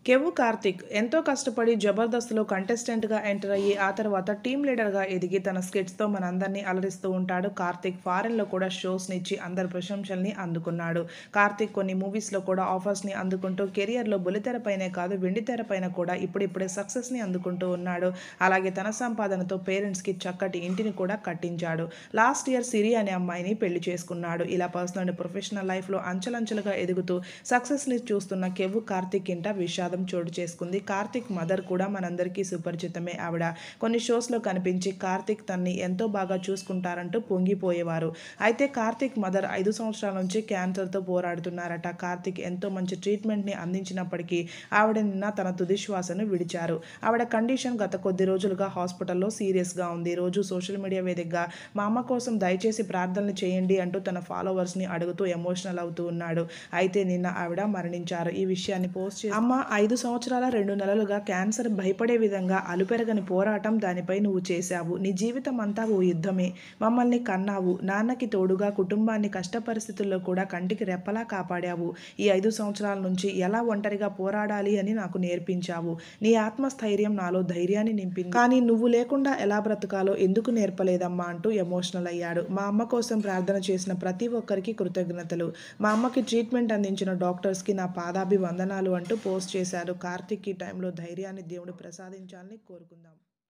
కెవ్వు కార్తిక్ ఎంతో కష్టపడి జబర్దస్త్‌లో కంటెస్టెంట్‌గా ఎంటర్ అయ్యి, ఆ తర్వాత టీమ్ లీడర్‌గా ఎదిగి తన స్కిట్స్‌తో మనందరినీ అలరిస్తూ ఉంటాడు కార్తిక్. ఫారెన్‌లో కూడా షోస్‌నిచ్చి అందరి ప్రశంసల్ని అందుకున్నాడు. కార్తిక్ కొన్ని మూవీస్‌లో కూడా ఆఫర్స్‌ని అందుకుంటూ కెరియర్‌లో బుల్లితెరపైనే కాదు, వెండితెర పైన కూడా ఇప్పుడిప్పుడే సక్సెస్‌ని అందుకుంటూ ఉన్నాడు. అలాగే తన సంపాదనతో పేరెంట్స్‌కి చక్కటి ఇంటిని కూడా కట్టించాడు. లాస్ట్ ఇయర్ సిరి అనే అమ్మాయిని పెళ్లి చేసుకున్నాడు. ఇలా పర్సనల్ అండ్ ప్రొఫెషనల్ లైఫ్‌లో అంచెలంచెలుగా ఎదుగుతూ సక్సెస్‌ని చూస్తున్న కెవ్వు కార్తిక్ ఇంట విషాదం చోటు చేసుకుంది. కార్తిక్ మదర్ కూడా మనందరికీ సుపరిచితమే. ఆవిడ కొన్ని షోస్‌లో కనిపించి కార్తిక్ తనని ఎంతో బాగా చూసుకుంటారంటూ పొంగిపోయేవారు. అయితే కార్తిక్ మదర్ 5 సంవత్సరాల నుంచి క్యాన్సర్‌తో పోరాడుతున్నారట. కార్తిక్ ఎంతో మంచి ట్రీట్మెంట్‌ని అందించినప్పటికీ ఆవిడ నిన్న తన తుది శ్వాసను విడిచారు. ఆవిడ కండిషన్ గత కొద్ది రోజులుగా హాస్పిటల్‌లో సీరియస్‌గా ఉంది. రోజు సోషల్ మీడియా వేదికగా మా అమ్మ కోసం దయచేసి ప్రార్థనలు చేయండి అంటూ తన ఫాలోవర్స్‌ని అడుగుతూ ఎమోషనల్ అవుతూ ఉన్నాడు. అయితే నిన్న ఆవిడ మరణించారు. ఈ విషయాన్ని పోస్ట్ చేసి అమ్మ 5 సంవత్సరాల 2 నెలలుగా క్యాన్సర్ భయపడే విధంగా అలుపెరగని పోరాటం దానిపై నువ్వు చేశావు. నీ జీవితం అంతా ఓ యుద్ధమే. మమ్మల్ని కన్నావు. నాన్నకి తోడుగా కుటుంబాన్ని కష్ట పరిస్థితుల్లో కూడా కంటికి రెప్పలా కాపాడావు. ఈ 5 సంవత్సరాల నుంచి ఎలా ఒంటరిగా పోరాడాలి అని నాకు నేర్పించావు. నీ ఆత్మస్థైర్యం నాలో ధైర్యాన్ని నింపింది. కానీ నువ్వు లేకుండా ఎలా బ్రతకాలో ఎందుకు నేర్పలేదమ్మా అంటూ ఎమోషనల్ అయ్యాడు. మా అమ్మ కోసం ప్రార్థన చేసిన ప్రతి ఒక్కరికి కృతజ్ఞతలు. మా అమ్మకి ట్రీట్మెంట్ అందించిన డాక్టర్స్‌కి నా పాదాభివందనాలు అంటూ పోస్ట్ చేశాడు. కార్తిక్ ఈ టైంలో ధైర్యాన్ని దేవుడు ప్రసాదించాలని కోరుకుందాం.